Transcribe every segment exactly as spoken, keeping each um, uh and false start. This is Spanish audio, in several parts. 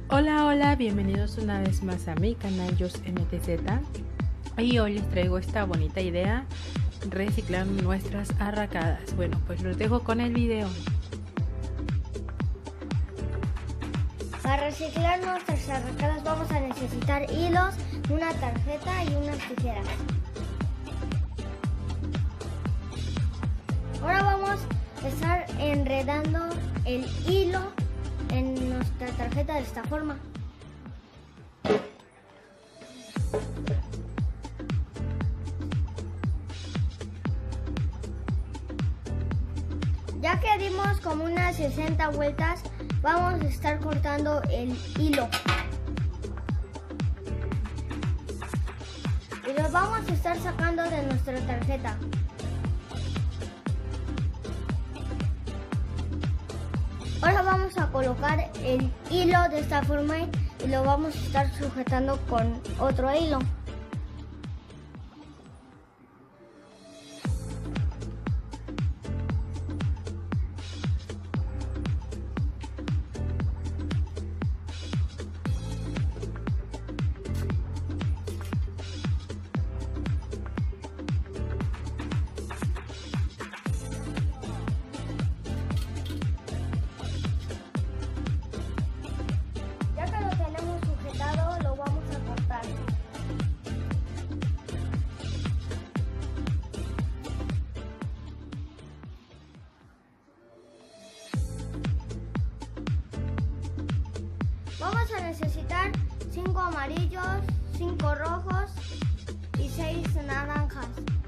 Hola, hola, bienvenidos una vez más a mi canal Jos M T Z. Y hoy les traigo esta bonita idea, reciclar nuestras arracadas. Bueno, pues los dejo con el video. Para reciclar nuestras arracadas vamos a necesitar hilos, una tarjeta y unas tijeras. Ahora vamos a estar enredando el hilo en nuestra tarjeta de esta forma. Ya que dimos como unas sesenta vueltas, vamos a estar cortando el hilo. Y lo vamos a estar sacando de nuestra tarjeta. Ahora vamos a colocar el hilo de esta forma y lo vamos a estar sujetando con otro hilo. Vamos a necesitar cinco amarillos, cinco rojos y seis naranjas.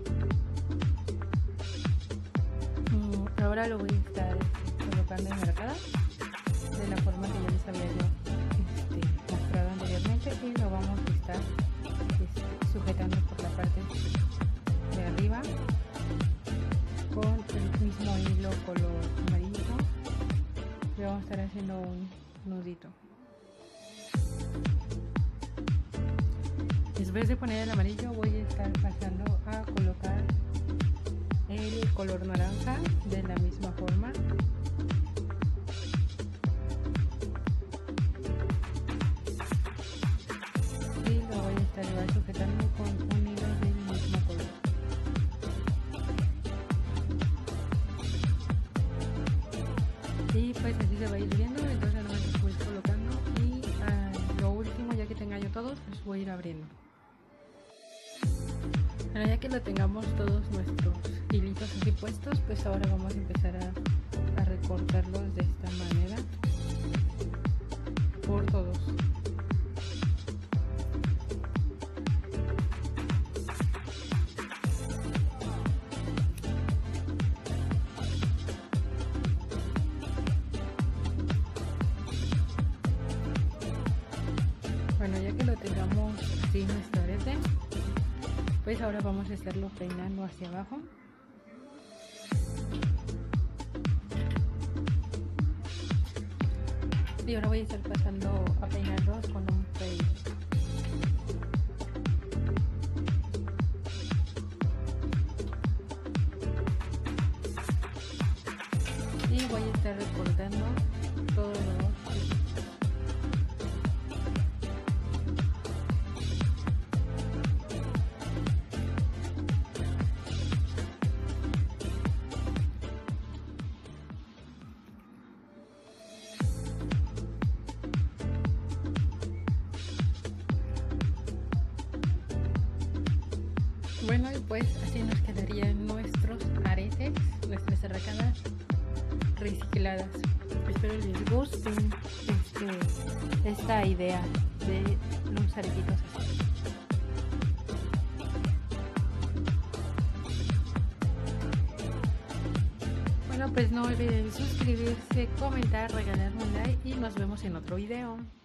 Mm, ahora lo voy a estar colocando en arracadas de la forma que ya les había yo este, mostrado anteriormente, y lo vamos a estar este, sujetando por la parte de arriba con el mismo hilo color amarillo. Y vamos a estar haciendo un nudito. Después de poner el amarillo voy a estar pasando a colocar el color naranja de la misma forma. Y lo voy a estar igual sujetando con un hilo del mismo color. Y pues así se va a ir viendo, entonces no me voy colocando y uh, lo último, ya que tenga yo todos, pues voy a ir abriendo. Bueno, ya que lo tengamos todos nuestros hilitos así puestos, pues ahora vamos a empezar a, a recortarlos de esta manera por todos. Bueno, ya que lo tengamos así nuestro arete, pues ahora vamos a estarlo peinando hacia abajo. Y ahora voy a estar pasando a peinarlos con un peine. Y voy a estar recortando todo lo Bueno, y pues así nos quedarían nuestros aretes, nuestras arracadas recicladas. Espero les guste este, esta idea de los aretitos así. Bueno, pues no olviden suscribirse, comentar, regalarme un like y nos vemos en otro video.